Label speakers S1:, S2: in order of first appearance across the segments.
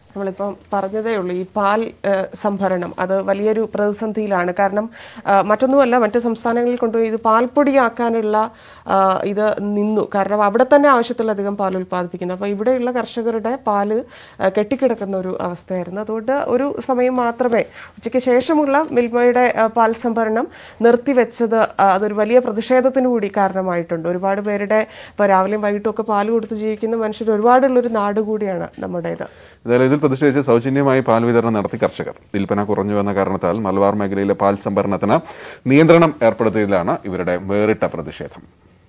S1: നമ്മളിപ്പം പറഞ്ഞതേ ഉള്ളൂ ഈ പാൽ സംഭരണം അത് വലിയൊരു പ്രതിസന്ധിയിലാണ്. കാരണം മറ്റൊന്നുമല്ല, മറ്റ് സംസ്ഥാനങ്ങളിൽ കൊണ്ടുപോയി ഇത് പാൽപ്പൊടിയാക്കാനുള്ള ഇത് നിന്നു. കാരണം അവിടെ തന്നെ ആവശ്യത്തിലധികം പാൽ ഉൽപ്പാദിപ്പിക്കുന്നു. അപ്പോൾ ഇവിടെയുള്ള കർഷകരുടെ പാല് കെട്ടിക്കിടക്കുന്ന ഒരു അവസ്ഥയായിരുന്നു. അതുകൊണ്ട് ഒരു സമയം മാത്രമേ ഉച്ചയ്ക്ക് ശേഷമുള്ള മിൽമയുടെ പാൽ സംഭരണം നിർത്തിവെച്ചത് അതൊരു വലിയ പ്രതിഷേധത്തിന് കൂടി കാരണമായിട്ടുണ്ട്. ഒരുപാട് പേരുടെ ഇപ്പോൾ രാവിലെയും വൈകിട്ടും ഒക്കെ പാൽ കൊടുത്ത് ജീവിക്കുന്ന മനുഷ്യർ ഒരുപാടുള്ളൊരു നാട് കൂടിയാണ് നമ്മുടേത്.
S2: ഇതിൽ പ്രതിഷേധിച്ച് സൗജന്യമായി പാൽ വിതരണം നടത്തി കർഷകർ. വിൽപ്പന കുറഞ്ഞു എന്ന കാരണത്താൽ മലബാർ മേഖലയിലെ പാൽ സംഭരണത്തിന് നിയന്ത്രണം ഏർപ്പെടുത്തിയതിലാണ് ഇവരുടെ വേറിട്ട പ്രതിഷേധം.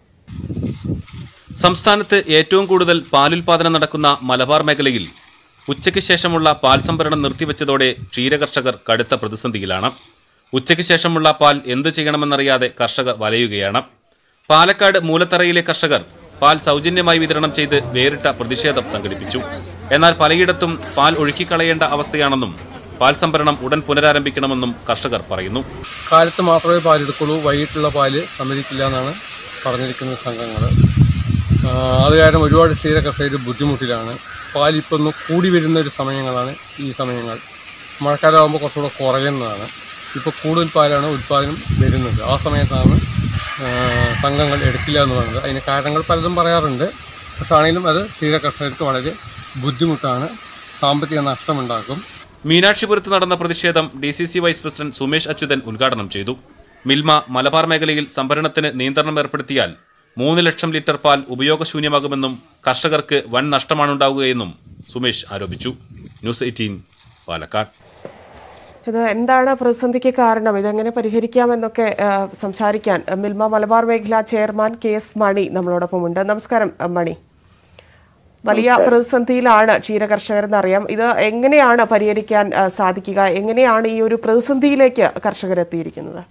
S3: സംസ്ഥാനത്ത് ഏറ്റവും കൂടുതൽ പാലുൽപാദനം നടക്കുന്ന മലബാർ മേഖലയിൽ ഉച്ചയ്ക്ക് ശേഷമുള്ള പാൽ സംഭരണം നിർത്തിവെച്ചതോടെ ക്ഷീരകർഷകർ കടുത്ത പ്രതിസന്ധിയിലാണ്. ഉച്ചയ്ക്ക് ശേഷമുള്ള പാൽ എന്തു ചെയ്യണമെന്നറിയാതെ കർഷകർ വലയുകയാണ്. പാലക്കാട് മൂലത്തറയിലെ കർഷകർ പാൽ സൗജന്യമായി വിതരണം ചെയ്ത് വേറിട്ട പ്രതിഷേധം സംഘടിപ്പിച്ചു. എന്നാൽ പലയിടത്തും പാൽ ഒഴുക്കിക്കളയേണ്ട അവസ്ഥയാണെന്നും പാൽ സംഭരണം ഉടൻ പുനരാരംഭിക്കണമെന്നും കർഷകർ പറയുന്നു.
S4: കാലത്ത് മാത്രമേ പാലെടുക്കുള്ളൂ, വൈകിട്ടുള്ള പാല് സമ്മതിക്കില്ല എന്നാണ് പറഞ്ഞിരിക്കുന്ന സംഘങ്ങൾ. അത് കാരണം ഒരുപാട് ക്ഷീര കർഷകർ ബുദ്ധിമുട്ടിലാണ്. പാലിപ്പോൾ ഒന്ന് കൂടി വരുന്ന ഒരു സമയങ്ങളാണ് ഈ സമയങ്ങൾ. മഴക്കാലമാകുമ്പോൾ കുറച്ചുകൂടെ കുറയുന്നതാണ്. ഇപ്പോൾ കൂടുതൽ പാലാണ് ഉൽപ്പാദനം വരുന്നത്. ആ സമയത്താണ് സംഘങ്ങൾ എടുക്കില്ല എന്ന് പറയുന്നത്. അതിന് കാരണങ്ങൾ പലതും പറയാറുണ്ട്. പക്ഷേ ആണെങ്കിലും അത് ക്ഷീര കർഷകർക്ക് വളരെ ബുദ്ധിമുട്ടാണ്, സാമ്പത്തിക നഷ്ടമുണ്ടാക്കും.
S3: മീനാക്ഷിപുരത്ത് നടന്ന പ്രതിഷേധം DCC vice president Sumesh Achuthan ഉദ്ഘാടനം ചെയ്തു. മിൽമ മലബാർ മേഖലയിൽ സംഭരണത്തിന് നിയന്ത്രണം ഏർപ്പെടുത്തിയാൽ 3 ലക്ഷം ലിറ്റർ പാൽ ഉപയോഗശൂന്യമാകുമെന്നും കർഷകർക്ക് വൻ നഷ്ടമാണുണ്ടാവുകയെന്നും സുമേഷ് ആരോപിച്ചു. ന്യൂസ് 18 പാലക്കാട്.
S1: ഇത് എന്താണ് പ്രതിസന്ധിക്ക് കാരണം, ഇതെങ്ങനെ പരിഹരിക്കാമെന്നൊക്കെ സംസാരിക്കാൻ മിൽമ മലബാർ മേഖല ചെയർമാൻ KS മണി നമ്മളോടൊപ്പമുണ്ട്. നമസ്കാരം മണി. വലിയ പ്രതിസന്ധിയിലാണ് ക്ഷീരകർഷകർ എന്നറിയാം. ഇത് എങ്ങനെയാണ് പരിഹരിക്കാൻ സാധിക്കുക? എങ്ങനെയാണ് ഈ ഒരു പ്രതിസന്ധിയിലേക്ക് കർഷകർ എത്തിയിരിക്കുന്നത്?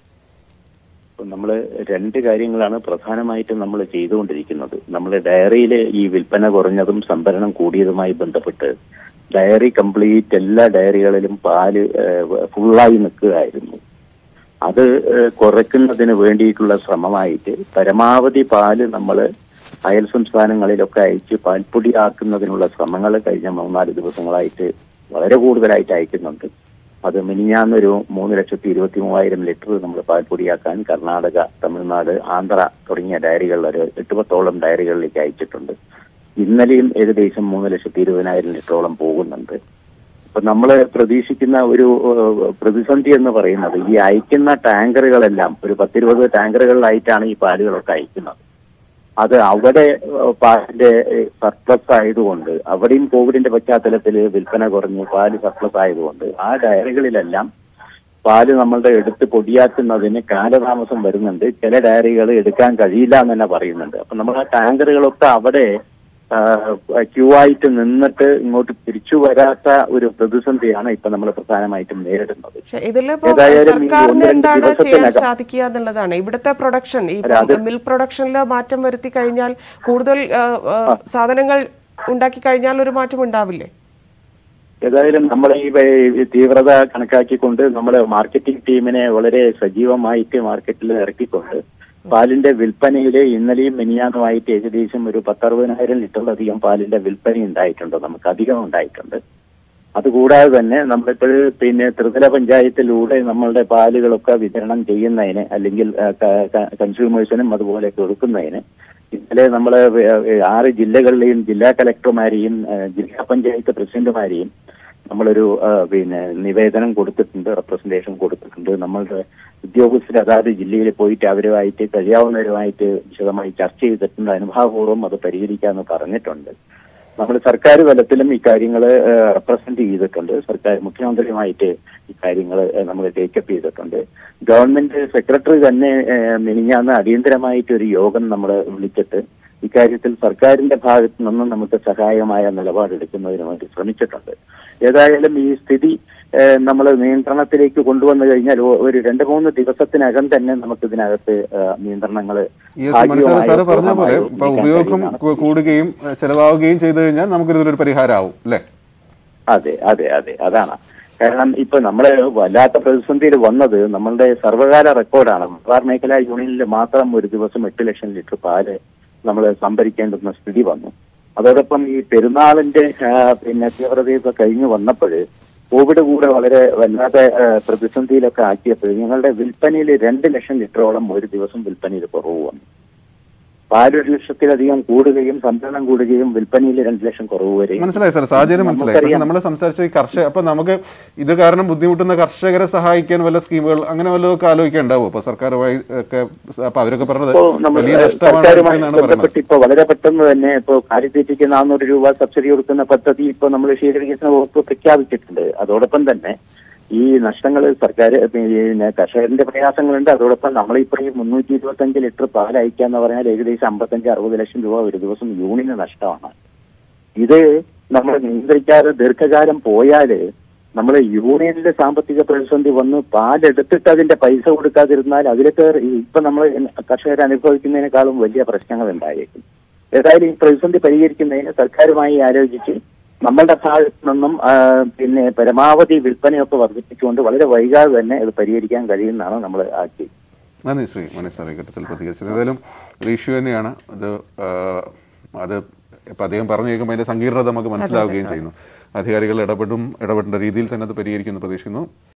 S5: നമ്മൾ 2 കാര്യങ്ങളാണ് പ്രധാനമായിട്ടും നമ്മൾ ചെയ്തുകൊണ്ടിരിക്കുന്നത്. നമ്മൾ ഡയറിയിൽ ഈ വിൽപ്പന കുറഞ്ഞതും സംഭരണം കൂടിയതുമായി ബന്ധപ്പെട്ട് ഡയറി കംപ്ലീറ്റ് എല്ലാ ഡയറികളിലും പാല് ഫുള്ളായി നിൽക്കുകയായിരുന്നു. അത് കുറയ്ക്കുന്നതിന് വേണ്ടിയിട്ടുള്ള ശ്രമമായിട്ട് പരമാവധി പാല് നമ്മൾ അയൽ സംസ്ഥാനങ്ങളിലൊക്കെ അയച്ച് പാൽപ്പൊടിയാക്കുന്നതിനുള്ള ശ്രമങ്ങൾ കഴിഞ്ഞ 3-4 ദിവസങ്ങളായിട്ട് വളരെ കൂടുതലായിട്ട് അയക്കുന്നുണ്ട്. അത് മിനിഞ്ഞാന്നൊരു 3,23,000 ലിറ്റർ നമ്മൾ പാൽപ്പൊടിയാക്കാൻ കർണാടക, തമിഴ്നാട്, ആന്ധ്ര തുടങ്ങിയ ഡയറികളിൽ ഒരു 8-10ഓളം ഡയറികളിലേക്ക് അയച്ചിട്ടുണ്ട്. ഇന്നലെയും ഏകദേശം 3,20,000 ലിറ്ററോളം പോകുന്നുണ്ട്. അപ്പൊ നമ്മൾ പ്രതീക്ഷിക്കുന്ന ഒരു പ്രതിസന്ധി എന്ന് പറയുന്നത് ഈ അയക്കുന്ന ടാങ്കറുകളെല്ലാം ഒരു 10-20 ടാങ്കറുകളിലായിട്ടാണ് ഈ പാലുകളൊക്കെ അയക്കുന്നത്. അത് അവിടെ പാലിന്റെ സർപ്ലസ് ആയതുകൊണ്ട്, അവിടെയും കോവിഡിന്റെ പശ്ചാത്തലത്തിൽ വിൽപ്പന കുറഞ്ഞ് പാല് സർപ്ലസ് ആയതുകൊണ്ട് ആ ഡയറികളിലെല്ലാം പാല് നമ്മളുടെ എടുത്ത് പൊടിയാക്കുന്നതിന് കാലതാമസം വരുന്നുണ്ട്. ചില ഡയറികൾ എടുക്കാൻ കഴിയില്ല എന്ന് തന്നെ പറയുന്നുണ്ട്. അപ്പൊ നമ്മൾ ആ ടാങ്കറുകളൊക്കെ അവിടെ ക്യൂ ആയിട്ട് നിന്നിട്ട് ഇങ്ങോട്ട് തിരിച്ചു വരാത്ത ഒരു പ്രതിസന്ധിയാണ് ഇപ്പൊ നമ്മൾ പ്രധാനമായിട്ടും നേരിടുന്നത്.
S1: സർക്കാരിന് എന്താണ് ചെയ്യാൻ സാധിക്കുക എന്നുള്ളതാണ്. ഇവിടുത്തെ പ്രൊഡക്ഷൻ, ഈ മിൽക്ക് പ്രൊഡക്ഷനിൽ മാറ്റം വരുത്തി കഴിഞ്ഞാൽ, കൂടുതൽ സാധനങ്ങൾ ഉണ്ടാക്കി കഴിഞ്ഞാൽ ഒരു മാറ്റം ഉണ്ടാവില്ലേ?
S5: ഏതായാലും നമ്മൾ ഈ തീവ്രത കണക്കാക്കിക്കൊണ്ട് നമ്മൾ മാർക്കറ്റിംഗ് ടീമിനെ വളരെ സജീവമായിട്ട് മാർക്കറ്റിൽ ഇറക്കിക്കൊണ്ട് പാലിന്റെ വിൽപ്പനയില് ഇന്നലെയും മിനിഞ്ഞാന്നുമായിട്ട് ഏകദേശം ഒരു 10-60,000 ലിറ്ററിലധികം പാലിന്റെ വിൽപ്പന ഉണ്ടായിട്ടുണ്ട്. നമുക്ക് അധികം ഉണ്ടായിട്ടുണ്ട്. അതുകൂടാതെ തന്നെ നമ്മളിപ്പോൾ ത്രിതല പഞ്ചായത്തിലൂടെ നമ്മളുടെ പാലുകളൊക്കെ വിതരണം ചെയ്യുന്നതിന്, അല്ലെങ്കിൽ കൺസ്യൂമേഴ്സിനും അതുപോലെ കൊടുക്കുന്നതിന് ഇന്നലെ നമ്മൾ 6 ജില്ലകളിലെയും ജില്ലാ കലക്ടർമാരെയും ജില്ലാ പഞ്ചായത്ത് പ്രസിഡന്റുമാരെയും നമ്മളൊരു നിവേദനം കൊടുത്തിട്ടുണ്ട്, റെപ്രസെന്റേഷൻ കൊടുത്തിട്ടുണ്ട്. നമ്മളുടെ ഉദ്യോഗസ്ഥർ അതാത് ജില്ലയിൽ പോയിട്ട് അവരുമായിട്ട് കഴിയാവുന്നവരുമായിട്ട് വിശദമായി ചർച്ച ചെയ്തിട്ടുണ്ട്. അനുഭാവപൂർവ്വം അത് പരിഹരിക്കാമെന്ന് പറഞ്ഞിട്ടുണ്ട്. നമ്മൾ സർക്കാർ തലത്തിലും ഇക്കാര്യങ്ങൾ റെപ്രസെന്റ് ചെയ്തിട്ടുണ്ട്. സർക്കാർ മുഖ്യമന്ത്രിയുമായിട്ട് ഇക്കാര്യങ്ങൾ നമ്മൾ ടേക്കപ്പ് ചെയ്തിട്ടുണ്ട്. ഗവൺമെന്റ് സെക്രട്ടറി തന്നെ മിനിഞ്ഞാന്ന് അടിയന്തരമായിട്ട് ഒരു യോഗം നമ്മൾ വിളിച്ചിട്ട് ഇക്കാര്യത്തിൽ സർക്കാരിന്റെ ഭാഗത്തു നിന്നും നമുക്ക് സഹായമായ നിലപാടെടുക്കുന്നതിന് വേണ്ടി ശ്രമിച്ചിട്ടുണ്ട്. ഏതായാലും ഈ സ്ഥിതി നമ്മൾ നിയന്ത്രണത്തിലേക്ക് കൊണ്ടുവന്നു കഴിഞ്ഞാൽ ഒരു 2-3 ദിവസത്തിനകം തന്നെ നമുക്ക് ഇതിനകത്ത് നിയന്ത്രണങ്ങൾ
S2: പറഞ്ഞ പോലെ ഉപയോഗം കൂടുകയും ചെലവാകുകയും ചെയ്തു കഴിഞ്ഞാൽ നമുക്ക് ഇതിലൊരു പരിഹാരമാവും അല്ലേ?
S5: അതെ അതെ അതെ, അതാണ്. കാരണം ഇപ്പൊ നമ്മള് വല്ലാത്ത പ്രതിസന്ധിയിൽ വന്നത് നമ്മളുടെ സർവകാല റെക്കോർഡാണ്. മലബാർ മേഖലാ യൂണിയനിൽ മാത്രം ഒരു ദിവസം 8 ലക്ഷം ലിറ്റർ പാല് നമ്മൾ സംഭരിക്കേണ്ടുന്ന സ്ഥിതി വന്നു. അതോടൊപ്പം ഈ പെരുന്നാളിന്റെ പിന്നെ തീവ്രതയൊക്കെ കഴിഞ്ഞു വന്നപ്പോൾ കോവിഡ് കൂടെ വളരെ വല്ലാതെ പ്രതിസന്ധിയിലൊക്കെ ആക്കിയപ്പോൾ ഞങ്ങളുടെ വിൽപ്പനയിൽ 2 ലക്ഷം ലിറ്ററോളം ഒരു ദിവസം വിൽപ്പനയിൽ കുറവ് വന്നു. പാൽ 1 ലക്ഷത്തിലധികം കൂടുകയും സംഭരണം കൂടുകയും വിൽപ്പനയിൽ 2 ലക്ഷം കുറവ് വരെയും.
S2: മനസ്സിലായി സാർ, സാഹചര്യം മനസ്സിലായി. പക്ഷെ നമ്മൾ സംസാരിച്ച ഈ കർഷക, അപ്പൊ നമുക്ക് ഇത് കാരണം ബുദ്ധിമുട്ടുന്ന കർഷകരെ സഹായിക്കാൻ വല്ല സ്കീമുകൾ അങ്ങനെ വല്ലതൊക്കെ ആലോചിക്കാണ്ടാവും ഇപ്പൊ സർക്കാരുമായി ഒക്കെ? അപ്പൊ അവരൊക്കെ പറഞ്ഞത് വലിയ നഷ്ടമാണ്
S5: ബന്ധപ്പെട്ട് ഇപ്പൊ വളരെ പെട്ടെന്ന് തന്നെ ഇപ്പൊ കാലിത്തീറ്റയ്ക്ക് 400 രൂപ സബ്സിഡി കൊടുക്കുന്ന പദ്ധതി ഇപ്പൊ നമ്മൾ ക്ഷീരവികസന വകുപ്പ് പ്രഖ്യാപിച്ചിട്ടുണ്ട്. അതോടൊപ്പം തന്നെ ഈ നഷ്ടങ്ങൾ സർക്കാർ പിന്നെ കർഷകരുടെ പ്രയാസങ്ങളുണ്ട്. അതോടൊപ്പം നമ്മളിപ്പോൾ ഈ 325 ലിറ്റർ പാൽ അയക്കാന്ന് പറഞ്ഞാൽ ഏകദേശം 55-60 ലക്ഷം രൂപ ഒരു ദിവസം യൂണിന് നഷ്ടമാണ്. ഇത് നമ്മൾ നിയന്ത്രിക്കാതെ ദീർഘകാലം പോയാൽ നമ്മൾ യൂണിയനിലെ സാമ്പത്തിക പ്രതിസന്ധി വന്ന് പാലെടുത്തിട്ട് അതിന്റെ പൈസ കൊടുക്കാതിരുന്നാൽ അതിലൊക്കെ ഇപ്പൊ നമ്മൾ കർഷകർ അനുഭവിക്കുന്നതിനേക്കാളും വലിയ പ്രശ്നങ്ങൾ ഉണ്ടായേക്കും. ഏതായാലും ഈ പ്രതിസന്ധി പരിഹരിക്കുന്നതിന് സർക്കാരുമായി ആലോചിച്ച് നമ്മളുടെ ഭാഗത്തു നിന്നും പിന്നെ പരമാവധി വിൽപ്പനയൊക്കെ വർദ്ധിപ്പിച്ചുകൊണ്ട് വളരെ വൈകാതെ തന്നെ ഇത് പരിഹരിക്കാൻ കഴിയുമെന്നാണ് നമ്മൾ ആക്കി.
S2: നന്ദി ശ്രീ മനീഷ് സാർ ഈ ഘട്ടത്തിൽ പ്രതികരിച്ചത്. ഏതായാലും ഒരു ഇഷ്യൂ തന്നെയാണ് അത് ഇപ്പം അദ്ദേഹം പറഞ്ഞു കേൾക്കുമ്പോൾ അതിൻ്റെ സങ്കീർണത നമുക്ക് മനസ്സിലാവുകയും ചെയ്യുന്നു. അധികാരികൾ ഇടപെടേണ്ട രീതിയിൽ തന്നെ അത് പരിഹരിക്കുമെന്ന് പ്രതീക്ഷിക്കുന്നു.